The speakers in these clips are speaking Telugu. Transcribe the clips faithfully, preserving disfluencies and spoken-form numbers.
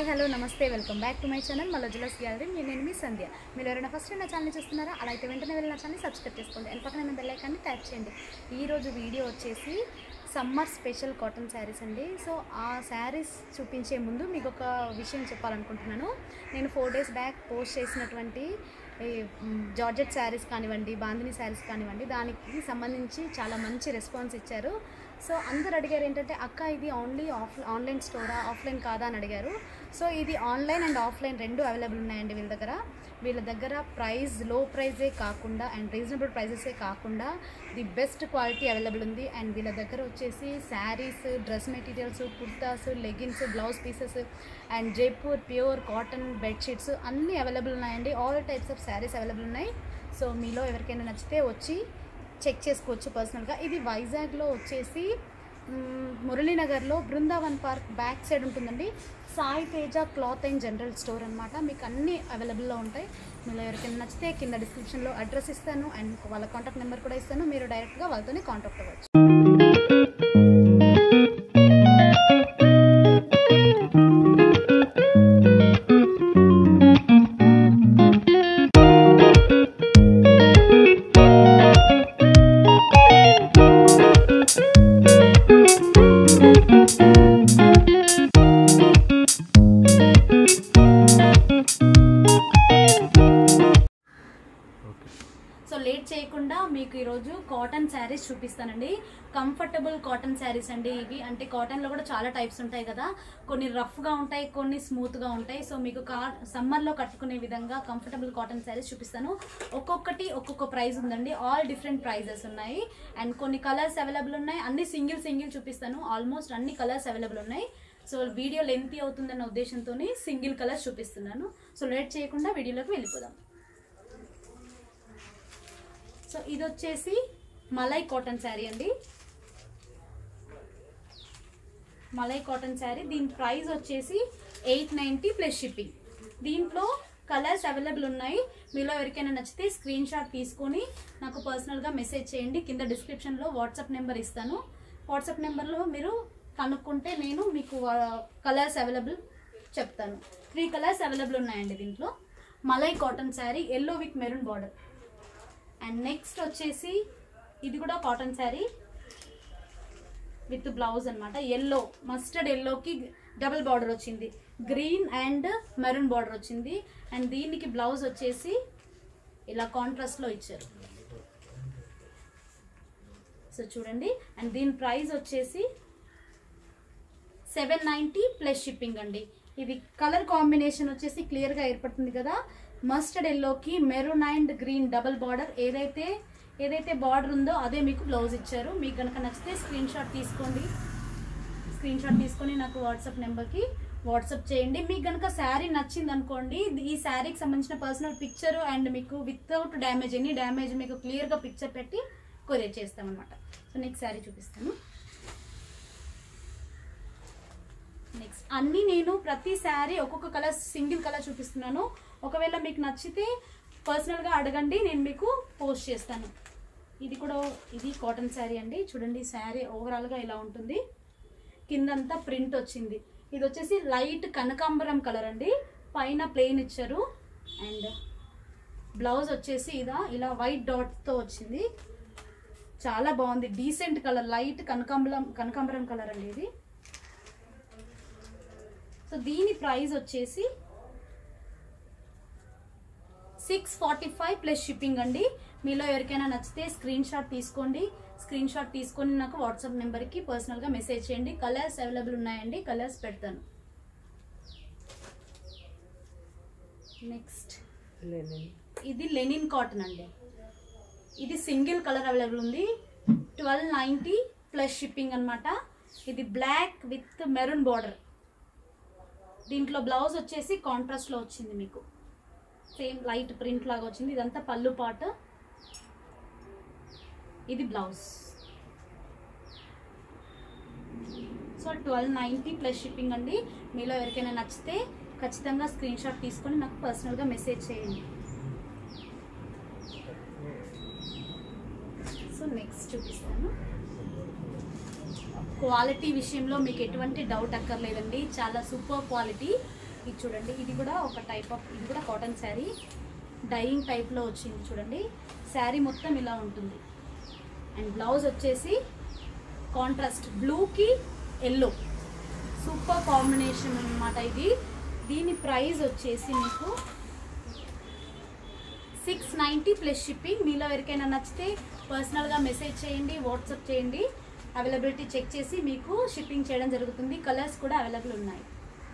హాయ్ హలో నమస్తే welcome back to my channel Malla jewellers gallery. నేను మీ సంధ్య. మీరు ఎవరైనా ఫస్ట్ నా ఛానల్ చూస్తున్నారా? అలా అయితే వెంటనే వెళ్ళి నా ఛానల్ సబ్స్క్రైబ్ చేసుకోండి. అండ్ పక్కన ఉన్న బెల్ ఐకాన్ని ట్యాప్ చేయండి. ఈరోజు వీడియో వచ్చేసి సమ్మర్ స్పెషల్ కాటన్ శారీస్ అండి. సో ఆ శారీస్ చూపించే ముందు మీకు ఒక విషయం చెప్పాలనుకుంటున్నాను. నేను ఫోర్ డేస్ బ్యాక్ పోస్ట్ చేసినటువంటి జార్జెట్ శారీస్ కానివ్వండి, బాందిని శారీస్ కానివ్వండి, దానికి సంబంధించి చాలా మంచి రెస్పాన్స్ ఇచ్చారు. సో అందరు అడిగారు ఏంటంటే, అక్క ఇది ఓన్లీ ఆఫ్ ఆన్లైన్ స్టోరా, ఆఫ్లైన్ కాదా అని అడిగారు. సో ఇది ఆన్లైన్ అండ్ ఆఫ్లైన్ రెండు అవైలబుల్ ఉన్నాయండి వీళ్ళ దగ్గర. వీళ్ళ దగ్గర ప్రైస్ లో ప్రైజే కాకుండా అండ్ రీజనబుల్ ప్రైజెసే కాకుండా ది బెస్ట్ క్వాలిటీ అవైలబుల్ ఉంది. అండ్ వీళ్ళ దగ్గర వచ్చేసి saris, dress materials, kurtas, leggings, blouse pieces and Jaipur pure cotton bedsheets అన్నీ అవైలబుల్ ఉన్నాయండి. All types of saris available ఉన్నాయి. సో మీలో ఎవరికైనా నచ్చితే వచ్చి చెక్ చేసుకోవచ్చు పర్సనల్గా. ఇది వైజాగ్లో వచ్చేసి మురళీనగర్లో బృందావన్ పార్క్ బ్యాక్ సైడ్ ఉంటుందండి. Sai Teja cloth and general store అనమాట. మీకు అన్నీ అవైలబుల్లో ఉంటాయి. మీరు ఎవరికైనా నచ్చితే కింద డిస్క్రిప్షన్లో అడ్రస్ ఇస్తాను అండ్ వాళ్ళ కాంటాక్ట్ నెంబర్ కూడా ఇస్తాను. మీరు డైరెక్ట్గా వాళ్ళతోనే కాంటాక్ట్ అవ్వచ్చు. సో లేట్ చేయకుండా మీకు ఈరోజు కాటన్ శారీస్ చూపిస్తానండి. కంఫర్టబుల్ కాటన్ శారీస్ అండి ఇవి. అంటే కాటన్లో కూడా చాలా టైప్స్ ఉంటాయి కదా, కొన్ని రఫ్గా ఉంటాయి, కొన్ని స్మూత్గా ఉంటాయి. సో మీకు కా సమ్మర్లో కట్టుకునే విధంగా కంఫర్టబుల్ కాటన్ శారీస్ చూపిస్తాను. ఒక్కొక్కటి ఒక్కొక్క ప్రైస్ ఉందండి. ఆల్ డిఫరెంట్ ప్రైజెస్ ఉన్నాయి అండ్ కొన్ని కలర్స్ అవైలబుల్ ఉన్నాయి. అన్ని సింగిల్ సింగిల్ చూపిస్తాను. ఆల్మోస్ట్ అన్ని కలర్స్ అవైలబుల్ ఉన్నాయి. సో వీడియో లెంతీ అవుతుందన్న ఉద్దేశంతో సింగిల్ కలర్స్ చూపిస్తున్నాను. సో లేట్ చేయకుండా వీడియోలోకి వెళ్ళిపోదాం. సో ఇది వచ్చేసి మలై కాటన్ శారీ అండి. మలై కాటన్ శారీ, దీని ప్రైస్ వచ్చేసి ఎయిట్ నైంటీ ప్లస్ షిప్పింగ్. దీంట్లో కలర్స్ అవైలబుల్ ఉన్నాయి. మీలో ఎవరికైనా నచ్చితే స్క్రీన్ షాట్ తీసుకొని నాకు పర్సనల్గా మెసేజ్ చేయండి. కింద డిస్క్రిప్షన్లో వాట్సాప్ నెంబర్ ఇస్తాను. వాట్సాప్ నెంబర్లో మీరు కనుక్కుంటే నేను మీకు కలర్స్ అవైలబుల్ చెప్తాను. త్రీ కలర్స్ అవైలబుల్ ఉన్నాయండి దీంట్లో. Malai cotton sari, yellow with maroon border. And next వచ్చేసి ఇది కూడా కాటన్ శారీ విత్ బ్లౌజ్ అనమాట. ఎల్లో, మస్టర్డ్ ఎల్లోకి డబుల్ బార్డర్ వచ్చింది, గ్రీన్ అండ్ మెరూన్ బార్డర్ వచ్చింది. అండ్ దీనికి బ్లౌజ్ వచ్చేసి ఇలా కాంట్రాస్ట్లో ఇచ్చారు. సో చూడండి. అండ్ దీని ప్రైస్ వచ్చేసి సెవెన్ నైంటీ ప్లస్ షిప్పింగ్ అండి. ఇది కలర్ కాంబినేషన్ వచ్చేసి క్లియర్గా ఏర్పడుతుంది కదా. మస్టర్డ్ ఎల్లోకి maroon and green double border, ఏదైతే ఏదైతే బార్డర్ ఉందో అదే మీకు బ్లౌజ్ ఇచ్చారు. మీకు కనుక నచ్చితే స్క్రీన్ షాట్ తీసుకోండి. స్క్రీన్ షాట్ తీసుకొని నాకు వాట్సాప్ నెంబర్కి వాట్సాప్ చేయండి. మీకు కనుక శారీ నచ్చింది అనుకోండి, ఈ శారీకి సంబంధించిన పర్సనల్ పిక్చర్ అండ్ మీకు వితౌట్ డ్యామేజ్, ఎనీ డ్యామేజ్ మీకు క్లియర్గా పిక్చర్ పెట్టి కొరియర్ చేస్తామన్నమాట. సో నెక్స్ట్ శారీ చూపిస్తాను. నెక్స్ట్ అన్నీ నేను ప్రతి శారీ ఒక్కొక్క కలర్ సింగిల్ కలర్ చూపిస్తున్నాను. ఒకవేళ మీకు నచ్చితే పర్సనల్గా అడగండి, నేను మీకు పోస్ట్ చేస్తాను. ఇది కూడా ఇది కాటన్ శారీ అండి. చూడండి, శారీ ఓవరాల్గా ఇలా ఉంటుంది. కిందంతా ప్రింట్ వచ్చింది. ఇది వచ్చేసి లైట్ కనకాంబరం కలర్ అండి. పైన ప్లెయిన్ ఇచ్చారు అండ్ బ్లౌజ్ వచ్చేసి ఇదా ఇలా వైట్ డాట్తో వచ్చింది. చాలా బాగుంది, డీసెంట్ కలర్, లైట్ కనకాంబరం కనకాంబరం కలర్ అండి ఇది. సో దీని ప్రైస్ వచ్చేసి six forty five plus shipping అండి. మీలో ఎవరికైనా నచ్చితే స్క్రీన్ షాట్ తీసుకోండి. స్క్రీన్ షాట్ తీసుకొని నాకు వాట్సాప్ నెంబర్కి పర్సనల్గా మెసేజ్ చేయండి. కలర్స్ అవైలబుల్ ఉన్నాయండి, కలర్స్ పెడతాను. నెక్స్ట్ ఇది లెనిన్ కాటన్ అండి. ఇది సింగిల్ కలర్ అవైలబుల్ ఉంది. ట్వెల్వ్ నైంటీ ప్లస్ షిప్పింగ్ అనమాట. ఇది బ్లాక్ విత్ మెరూన్ బార్డర్. దీంట్లో బ్లౌజ్ వచ్చేసి కాంట్రాస్ట్లో వచ్చింది, మీకు సేమ్ లైట్ ప్రింట్ లాగా వచ్చింది. ఇదంతా పళ్ళు పార్ట్, ఇది blouse. So twelve ninety plus shipping అండి. మీలో ఎవరికైనా నచ్చితే ఖచ్చితంగా స్క్రీన్ షాట్ తీసుకొని నాకు పర్సనల్గా మెసేజ్ చేయండి. సో నెక్స్ట్ చూపిస్తాను. క్వాలిటీ విషయంలో మీకు ఎటువంటి డౌట్ అక్కర్లేదండి, చాలా సూపర్ క్వాలిటీ. ఇది చూడండి, ఇది కూడా ఒక టైప్ ఆఫ్, ఇది కూడా కాటన్ శారీ, డైయింగ్ టైప్లో వచ్చింది చూడండి. శారీ మొత్తం ఇలా ఉంటుంది. అండ్ బ్లౌజ్ వచ్చేసి కాంట్రాస్ట్ బ్లూకి ఎల్లో, సూపర్ కాంబినేషన్ అన్నమాట ఇది. దీని ప్రైస్ వచ్చేసి మీకు సిక్స్ నైంటీ ప్లస్ షిప్పింగ్. మీలో ఎవరికైనా నచ్చితే పర్సనల్గా మెసేజ్ చేయండి, వాట్సాప్ చేయండి. అవైలబిలిటీ చెక్ చేసి మీకు షిప్పింగ్ చేయడం జరుగుతుంది. కలర్స్ కూడా అవైలబుల్ ఉన్నాయి.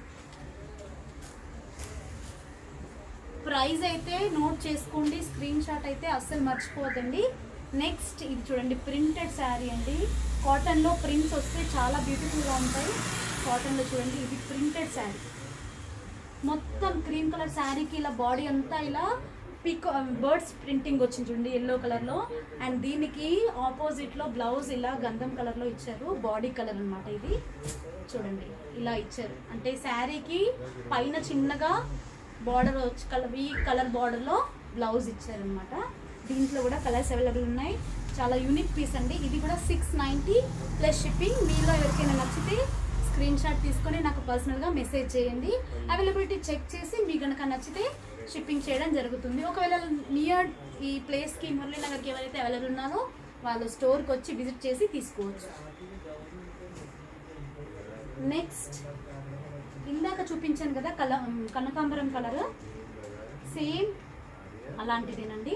ప్రైస్ అయితే నోట్ చేసుకోండి, స్క్రీన్ షాట్ అయితే అస్సలు మర్చిపోవద్దండి. నెక్స్ట్ ఇది చూడండి, ప్రింటెడ్ శారీ అండి. కాటన్లో ప్రింట్స్ వస్తే చాలా బ్యూటిఫుల్గా ఉంటాయి. కాటన్లో చూడండి, ఇది ప్రింటెడ్ శారీ, మొత్తం క్రీమ్ కలర్ శారీకి ఇలా బాడీ అంతా ఇలా పిక్ బర్డ్స్ ప్రింటింగ్ వచ్చింది చూడండి ఎల్లో కలర్లో. అండ్ దీనికి ఆపోజిట్లో బ్లౌజ్ ఇలా గంధం కలర్లో ఇచ్చారు, బాడీ కలర్ అనమాట ఇది. చూడండి ఇలా ఇచ్చారు, అంటే శారీకి పైన చిన్నగా బార్డర్ వచ్చి కలర్, ఈ కలర్ బార్డర్లో బ్లౌజ్ ఇచ్చారనమాట. దీంట్లో కూడా కలర్స్ అవైలబుల్ ఉన్నాయి. చాలా యూనిక్ పీస్ అండి. ఇది కూడా సిక్స్ నైంటీ ప్లస్ షిప్పింగ్. మీలో ఎవరికైనా నచ్చితే స్క్రీన్ షాట్ తీసుకొని నాకు పర్సనల్గా మెసేజ్ చేయండి. అవైలబిలిటీ చెక్ చేసి మీకు కనుక నచ్చితే షిప్పింగ్ చేయడం జరుగుతుంది. ఒకవేళ నియర్ ఈ ప్లేస్కి మురళీనగర్కి ఎవరైతే అవైలబుల్ ఉన్నారో వాళ్ళు స్టోర్కి వచ్చి విజిట్ చేసి తీసుకోవచ్చు. నెక్స్ట్ ఇందాక చూపించాను కదా కల కనకాంబరం కలర్, సేమ్ అలాంటిదేనండి,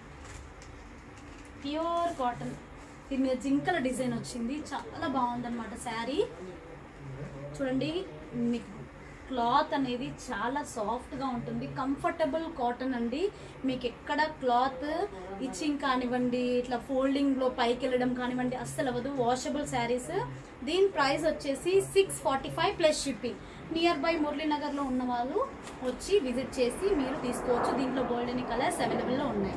ప్యూర్ కాటన్. దీని మీద జింకల డిజైన్ వచ్చింది, చాలా బాగుందన్నమాట శారీ. చూడండి మీకు క్లాత్ అనేది చాలా సాఫ్ట్గా ఉంటుంది, కంఫర్టబుల్ కాటన్ అండి. మీకు ఎక్కడ క్లాత్ ఇచ్చింగ్ కానివ్వండి, ఇట్లా ఫోల్డింగ్లో పైకి వెళ్ళడం కానివ్వండి అస్సలు అవ్వదు. వాషబుల్ శారీస్. దీని ప్రైస్ వచ్చేసి six forty five plus shipping. Near by మురళీనగర్లో ఉన్న వాళ్ళు వచ్చి విజిట్ చేసి మీరు తీసుకోవచ్చు. దీంట్లో గోల్డెన్ కలర్స్ అవైలబుల్లో ఉన్నాయి.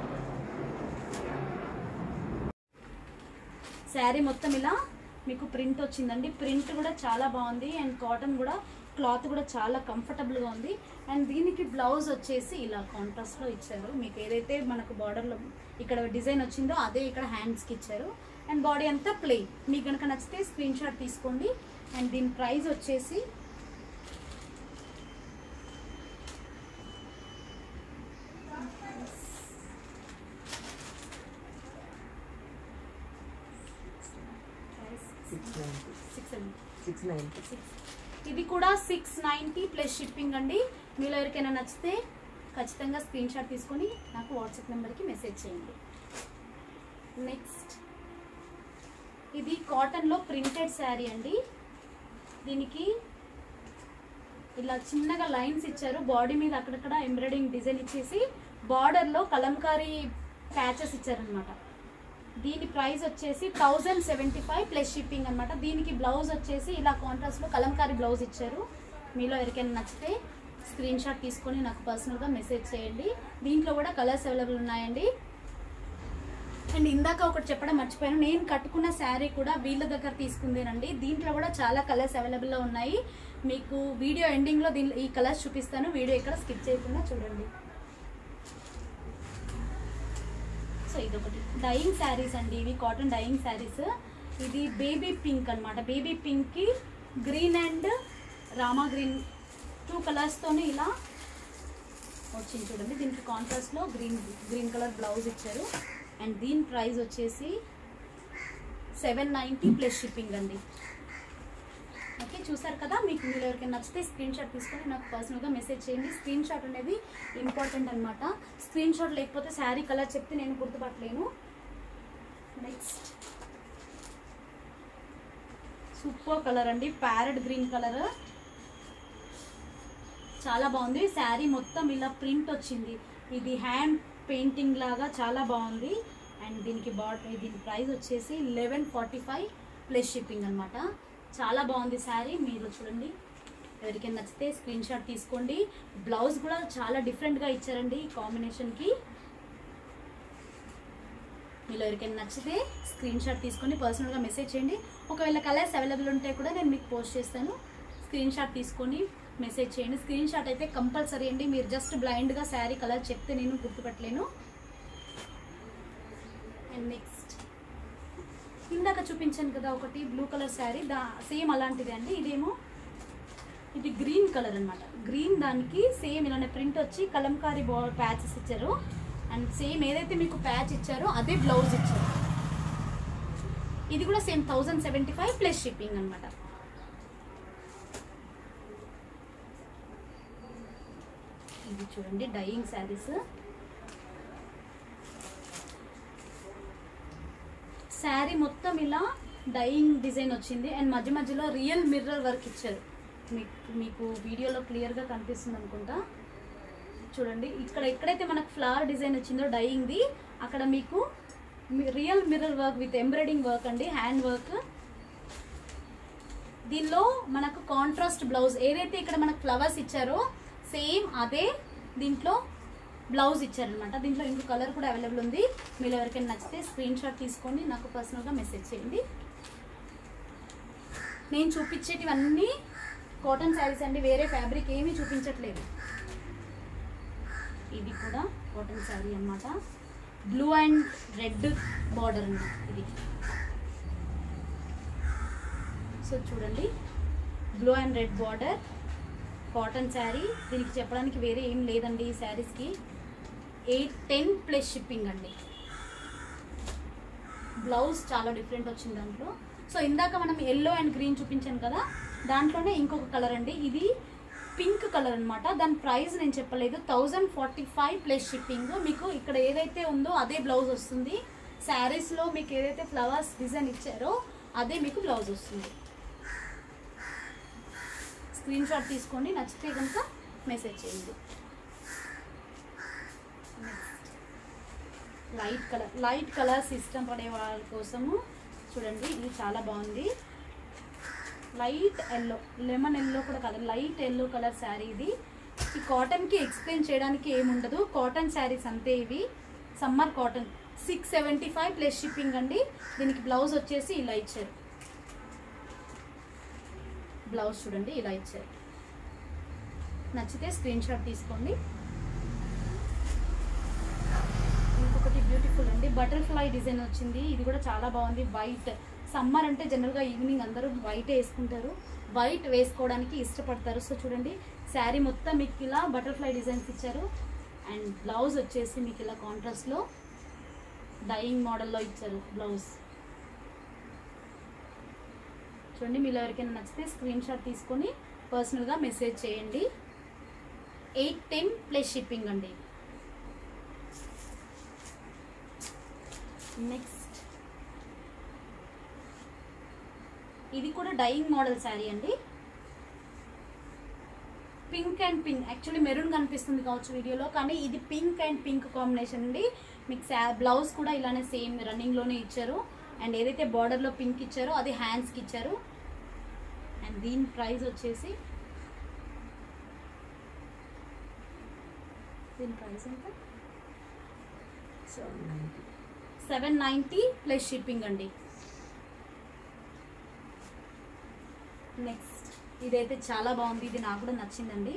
శారీ మొత్తం ఇలా మీకు ప్రింట్ వచ్చిందండి. ప్రింట్ కూడా చాలా బాగుంది. అండ్ కాటన్ కూడా, క్లాత్ కూడా చాలా కంఫర్టబుల్గా ఉంది. అండ్ దీనికి బ్లౌజ్ వచ్చేసి ఇలా కాంట్రాస్ట్లో ఇచ్చారు. మీకు ఏదైతే మనకు బార్డర్లో ఇక్కడ డిజైన్ వచ్చిందో అదే ఇక్కడ హ్యాండ్స్కి ఇచ్చారు. అండ్ బాడీ అంతా ప్లెయిన్. మీకు కనుక నచ్చితే స్క్రీన్ షాట్ తీసుకోండి. అండ్ దీని ప్రైస్ వచ్చేసి ఇది కూడా సిక్స్ నైంటీ ప్లస్ షిప్పింగ్ అండి. మీలో ఎవరికైనా నచ్చితే ఖచ్చితంగా స్క్రీన్ షాట్ తీసుకొని నాకు వాట్సాప్ నెంబర్కి మెసేజ్ చేయండి. నెక్స్ట్ ఇది కాటన్లో ప్రింటెడ్ శారీ అండి. దీనికి ఇలా చిన్నగా లైన్స్ ఇచ్చారు, బాడీ మీద అక్కడక్కడ ఎంబ్రాయిడింగ్ డిజైన్ ఇచ్చేసి బార్డర్లో కలంకారీ ప్యాచెస్ ఇచ్చారనమాట. దీని ప్రైస్ వచ్చేసి thousand seventy five plus shipping అనమాట. దీనికి బ్లౌజ్ వచ్చేసి ఇలా కాంట్రాస్ట్లో కలంకారీ బ్లౌజ్ ఇచ్చారు. మీలో ఎవరికైనా నచ్చితే స్క్రీన్ షాట్ తీసుకొని నాకు పర్సనల్గా మెసేజ్ చేయండి. దీంట్లో కూడా కలర్స్ అవైలబుల్ ఉన్నాయండి. అండ్ ఇందాక ఒకటి చెప్పడం మర్చిపోయాను, నేను కట్టుకున్న శారీ కూడా వీళ్ళ దగ్గర తీసుకుందేనండి. దీంట్లో కూడా చాలా కలర్స్ అవైలబుల్లో ఉన్నాయి. మీకు వీడియో ఎండింగ్లో దీని ఈ కలర్స్ చూపిస్తాను, వీడియో ఇక్కడ స్కిప్ చేయకుండా చూడండి. సో ఇదొకటి డైయింగ్ శారీస్ అండి, ఇవి కాటన్ డైయింగ్ శారీస్. ఇది బేబీ పింక్ అనమాట. బేబీ పింక్కి green and Rama green two కలర్స్తోనే ఇలా వచ్చింది చూడండి. దీనికి కాంట్రాస్ట్లో గ్రీన్ గ్రీన్ కలర్ బ్లౌజ్ ఇచ్చారు. అండ్ దీని ప్రైస్ వచ్చేసి సెవెన్ నైంటీ ప్లస్ షిప్పింగ్ అండి. ఓకే, చూసారు కదా. మీకు మీరు ఎవరికైనా నచ్చితే స్క్రీన్ షాట్ తీసుకొని నాకు పర్సనల్గా మెసేజ్ చేయండి. స్క్రీన్ షాట్ అనేది ఇంపార్టెంట్ అనమాట. స్క్రీన్ షాట్ లేకపోతే శారీ కలర్ చెప్తే నేను గుర్తుపట్టలేను. నెక్స్ట్ సూపర్ కలర్ అండి, ప్యారెట్ గ్రీన్ కలర్, చాలా బాగుంది. శారీ మొత్తం ఇలా ప్రింట్ వచ్చింది, ఇది హ్యాండ్ పెయింటింగ్ లాగా చాలా బాగుంది. అండ్ దీనికి బార్డర్, దీని ప్రైస్ వచ్చేసి eleven forty five plus shipping అనమాట. చాలా బాగుంది శారీ. మీరు చూడండి, ఎవరికైనా నచ్చితే స్క్రీన్ షాట్ తీసుకోండి. బ్లౌజ్ కూడా చాలా డిఫరెంట్గా ఇచ్చారండి ఈ కాంబినేషన్కి. మీరు ఎవరికైనా నచ్చితే స్క్రీన్ షాట్ తీసుకొని పర్సనల్గా మెసేజ్ చేయండి. ఒకవేళ కలర్స్ అవైలబుల్ ఉంటే కూడా నేను మీకు పోస్ట్ చేస్తాను. స్క్రీన్ షాట్ తీసుకొని మెసేజ్ చేయండి. స్క్రీన్ షాట్ అయితే కంపల్సరీ అండి. మీరు జస్ట్ బ్లైండ్గా శారీ కలర్ చెప్తే నేను గుర్తుపట్టలేను. అండ్ నెక్స్ట్ ఇందాక చూపించాను కదా ఒకటి blue colour sari, the same అలాంటిదే అండి. ఇదేమో ఇది గ్రీన్ కలర్ అనమాట. గ్రీన్ దానికి సేమ్ ఇలానే ప్రింట్ వచ్చి కలంకారీ బో ప్యాచెస్ ఇచ్చారు. అండ్ సేమ్ ఏదైతే మీకు ప్యాచ్ ఇచ్చారో అదే బ్లౌజ్ ఇచ్చారు. ఇది కూడా same thousand seventy five plus shipping అనమాట. ఇది చూడండి డైయింగ్ శారీస్. శారీ మొత్తం ఇలా డైయింగ్ డిజైన్ వచ్చింది. అండ్ మధ్య మధ్యలో రియల్ మిర్రర్ వర్క్ ఇచ్చారు. మీకు మీకు వీడియోలో క్లియర్గా కనిపిస్తుంది అనుకుంటా. చూడండి ఇక్కడ ఎక్కడైతే మనకు ఫ్లవర్ డిజైన్ వచ్చిందో డైయింగ్ది, అక్కడ మీకు real mirror work with embroidering work అండి, హ్యాండ్ వర్క్. దీనిలో మనకు కాంట్రాస్ట్ బ్లౌజ్ ఏదైతే ఇక్కడ మనకు ఫ్లవర్స్ ఇచ్చారో సేమ్ అదే దీంట్లో బ్లౌజ్ ఇచ్చారనమాట. దీంట్లో ఇంకో కలర్ కూడా అవైలబుల్ ఉంది. మీరు ఎవరికైనా నచ్చితే స్క్రీన్ షాట్ తీసుకొని నాకు పర్సనల్గా మెసేజ్ చేయండి. నేను చూపించేటివన్నీ కాటన్ శారీస్ అండి, వేరే ఫ్యాబ్రిక్ ఏమీ చూపించట్లేదు. ఇది కూడా కాటన్ శారీ అన్నమాట. బ్లూ అండ్ రెడ్ బార్డర్ అన్నమాట ఇది. సో చూడండి blue and red border cotton sari. దీనికి చెప్పడానికి వేరే ఏం లేదండి. ఈ శారీస్కి ఎయిట్ టెన్ ప్లస్ షిప్పింగ్ అండి. బ్లౌజ్ చాలా డిఫరెంట్ వచ్చింది దాంట్లో. సో ఇందాక మనం ఎల్లో అండ్ గ్రీన్ చూపించాను కదా, దాంట్లోనే ఇంకొక కలర్ అండి. ఇది పింక్ కలర్ అనమాట. దాని ప్రైస్ నేను చెప్పలేదు, thousand forty five plus shipping. మీకు ఇక్కడ ఏదైతే ఉందో అదే బ్లౌజ్ వస్తుంది. శారీస్లో మీకు ఏదైతే ఫ్లవర్స్ డిజైన్ ఇచ్చారో అదే మీకు బ్లౌజ్ వస్తుంది. స్క్రీన్ షాట్ తీసుకోండి, నచ్చితే కనుక మెసేజ్ చేయండి. లైట్ కలర్ లైట్ కలర్స్ ఇష్టం పడే వాళ్ళ కోసము చూడండి, ఇది చాలా బాగుంది. లైట్ ఎల్లో, లెమన్ ఎల్లో కూడా కాదు, లైట్ ఎల్లో కలర్ శారీ ఇది. ఈ కాటన్కి ఎక్స్ప్లెయిన్ చేయడానికి ఏముండదు, కాటన్ శారీస్ అంతే ఇవి. Summer cotton six seventy five plus shipping అండి. దీనికి బ్లౌజ్ వచ్చేసి ఇలా ఇచ్చారు. బ్లౌజ్ చూడండి ఇలా ఇచ్చారు. నచ్చితే స్క్రీన్ షాట్ తీసుకోండి. ఇంకొకటి బ్యూటిఫుల్ అండి, బటర్ఫ్లై డిజైన్ వచ్చింది. ఇది కూడా చాలా బాగుంది. వైట్, సమ్మర్ అంటే జనరల్గా ఈవినింగ్ అందరూ వైట్ వేసుకుంటారు, వైట్ వేసుకోవడానికి ఇష్టపడతారు. సో చూడండి శారీ మొత్తం మీకు ఇలా బటర్ఫ్లై డిజైన్స్ ఇచ్చారు. అండ్ బ్లౌజ్ వచ్చేసి మీకు ఇలా కాంట్రాస్ట్లో డైయింగ్ మోడల్లో ఇచ్చారు బ్లౌజ్. చూడండి మీరు ఎవరికైనా నచ్చితే స్క్రీన్ షాట్ తీసుకొని పర్సనల్గా మెసేజ్ చేయండి. ఎయిట్ టెన్ ప్లస్ షిప్పింగ్ అండి. నెక్స్ట్ ఇది కూడా డైయింగ్ మోడల్ శారీ అండి. Pink and pink, actually maroon కనిపిస్తుంది కావచ్చు వీడియోలో, కానీ ఇది పింక్ అండ్ పింక్ కాంబినేషన్ అండి. మీకు బ్లౌజ్ కూడా ఇలానే సేమ్ రన్నింగ్లోనే ఇచ్చారు. అండ్ ఏదైతే బార్డర్లో పింక్ ఇచ్చారో అది హ్యాండ్స్కి ఇచ్చారు. అండ్ దీని ప్రైస్ వచ్చేసి దీని ప్రైస్ ఎంత సెవెన్ నైంటీ ప్లస్ షిప్పింగ్ అండి. నెక్స్ట్ ఇదైతే చాలా బాగుంది, ఇది నాకు కూడా నచ్చిందండి.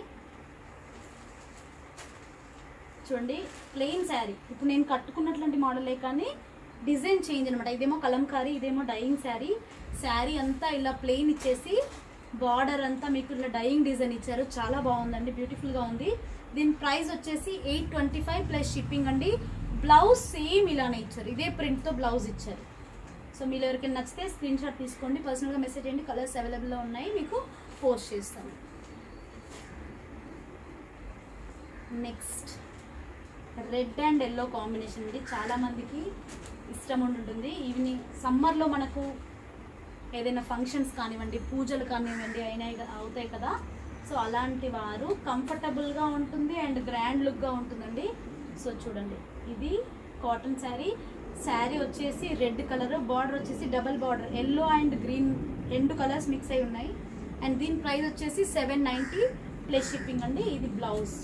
చూడండి ప్లెయిన్ శారీ, ఇప్పుడు నేను కట్టుకున్నట్లాంటి మోడలే కానీ డిజైన్ చేంజ్ అనమాట. ఇదేమో కలంకారీ, ఇదేమో డైయింగ్ శారీ. శారీ అంతా ఇలా ప్లెయిన్ ఇచ్చేసి బార్డర్ అంతా మీకు ఇలా డైయింగ్ డిజైన్ ఇచ్చారు. చాలా బాగుందండి, బ్యూటిఫుల్గా ఉంది. దీని ప్రైస్ వచ్చేసి eight twenty five plus shipping అండి. బ్లౌజ్ సేమ్ ఇలానే ఇచ్చారు, ఇదే ప్రింట్తో బ్లౌజ్ ఇచ్చారు. సో మీరు ఎవరికైనా నచ్చితే స్క్రీన్ షాట్ తీసుకోండి, పర్సనల్గా మెసేజ్ చేయండి. కలర్స్ అవైలబుల్లో ఉన్నాయి, మీకు పోస్ట్ చేస్తాను. Next red and yellow combination అండి. చాలామందికి ఇష్టం ఉంటుంది. ఈవినింగ్ సమ్మర్లో మనకు ఏదైనా ఫంక్షన్స్ కానివ్వండి, పూజలు కానివ్వండి అయినాయి అవుతాయి కదా. సో అలాంటి వారు కంఫర్టబుల్గా ఉంటుంది అండ్ గ్రాండ్ లుక్గా ఉంటుందండి. సో చూడండి ఇది కాటన్ శారీ. శారీ వచ్చేసి రెడ్ కలర్, బార్డర్ వచ్చేసి double border, yellow and green రెండు కలర్స్ మిక్స్ అయి ఉన్నాయి. అండ్ దీని ప్రైస్ వచ్చేసి సెవెన్ నైంటీ ప్లస్ షిప్పింగ్ అండి. ఇది బ్లౌజ్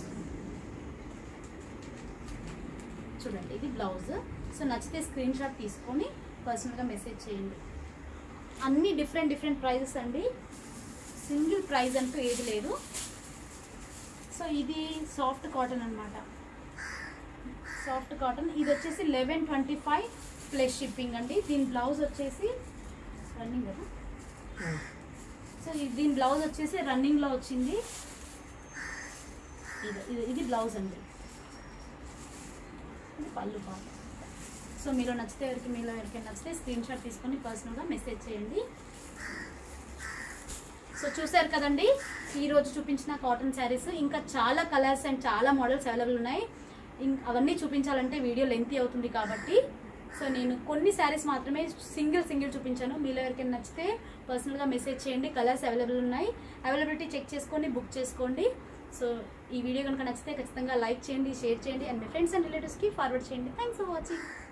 చూడండి, ఇది బ్లౌజ్. సో నచ్చితే స్క్రీన్ షాట్ తీసుకొని పర్సనల్గా మెసేజ్ చేయండి. అన్ని డిఫరెంట్ డిఫరెంట్ ప్రైజెస్ అండి, సింగిల్ ప్రైజ్ అంటూ ఏది లేదు. సో ఇది సాఫ్ట్ కాటన్ అనమాట, సాఫ్ట్ కాటన్. ఇది వచ్చేసి eleven twenty five plus shipping అండి. దీని బ్లౌజ్ వచ్చేసి రన్నింగ్ కదా, సో దీని బ్లౌజ్ వచ్చేసి రన్నింగ్లో వచ్చింది. ఇది ఇది బ్లౌజ్ అండి, ఇది పళ్ళు పాట. సో మీలో నచ్చితే ఎవరికి మీలో ఎవరికైనా నచ్చితే స్క్రీన్ షాట్ తీసుకొని పర్సనల్గా మెసేజ్ చేయండి. సో చూసారు కదండి ఈరోజు చూపించిన కాటన్ శారీస్. ఇంకా చాలా కలర్స్ అండ్ చాలా మోడల్స్ అవైలబుల్ ఉన్నాయి. అవన్నీ చూపించాలంటే వీడియో లెంతీ అవుతుంది కాబట్టి సో నేను కొన్ని శారీస్ మాత్రమే సింగిల్ సింగిల్ చూపించాను. మీలో ఎవరికైనా నచ్చితే పర్సనల్గా మెసేజ్ చేయండి. కలర్స్ అవైలబుల్ ఉన్నాయి, అవైలబిలిటీ చెక్ చేసుకొని బుక్ చేసుకోండి. సో ఈ వీడియో కనుక నచ్చితే ఖచ్చితంగా లైక్ చేయండి, షేర్ చేయండి అండ్ మీ ఫ్రెండ్స్ అండ్ రిలేటివ్స్కి ఫార్వర్డ్ చేయండి. Thanks for watching.